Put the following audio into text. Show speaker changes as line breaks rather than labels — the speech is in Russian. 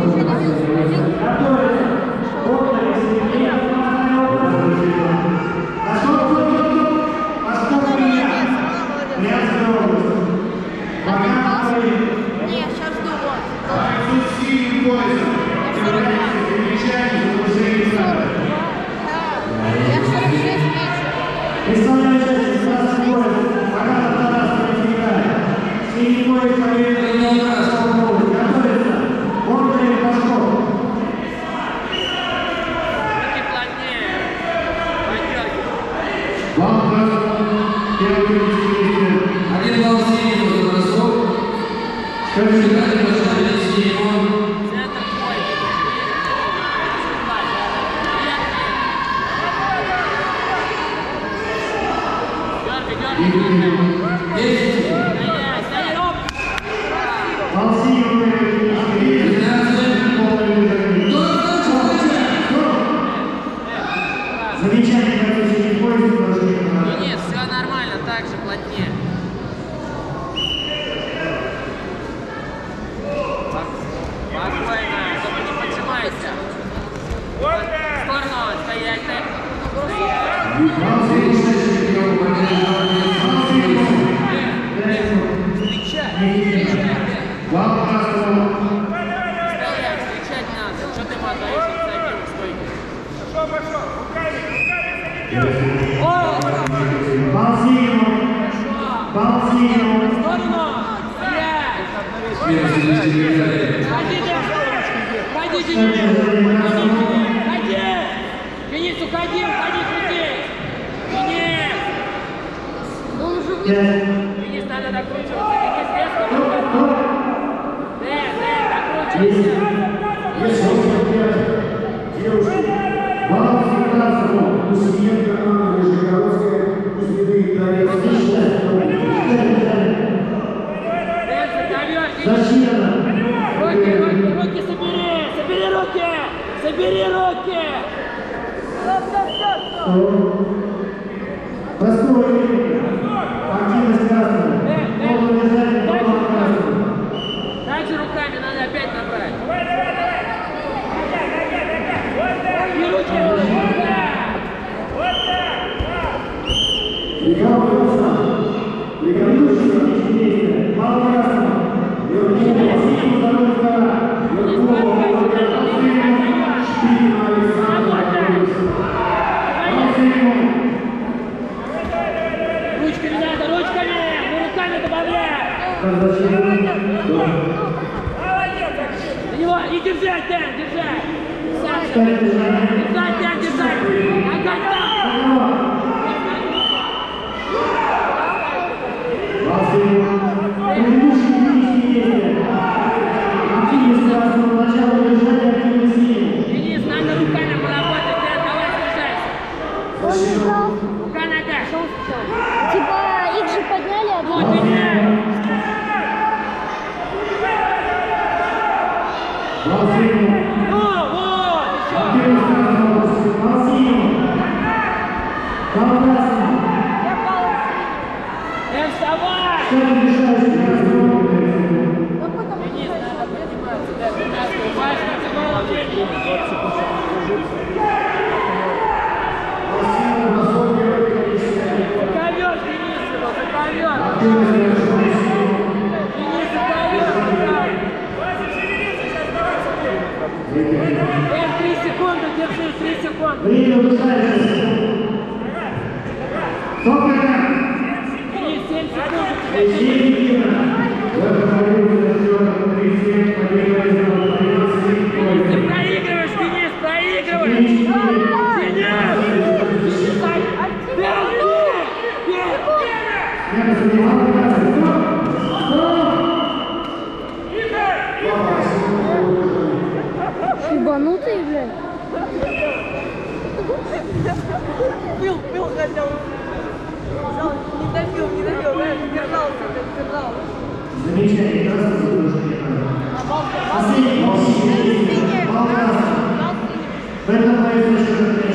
Нет, все нормально, так же плотнее. Спокойно, только не поджимайся. В сторону стоять. Встречать надо. Что ты мотаешь инициативу стойки?
Пошел, руками.
Денис, уходи, крути! Денис, надо докручиваться. Денис, резко докручивайся. Руки собери руки! Собери руки! Также руками надо опять набрать. И руки! Ручками надо, ручками! Мы руками добавляем! На него! И держать, Дэн, держать! Держать, Дэн, держать! Опять там! Денис, надо руками поработать, Дэн, давай держайся! Рука нога!
Типа их же подняли, а
Вот, меняй! Вот, еще! Вставай! Денис, надо подниматься, да, гимнастику, важно, заковёшь, Денис, его, заковёшь! Денис, заковёшь! 3 секунды, держи, 3 секунды! Денис, 7 секунд! Ты проигрываешь, Денис, проигрываешь! Денис!
Ебанутый, блядь.
Пил хотел. Не добил, держался.
Замечание, красный. Последний. В этом моей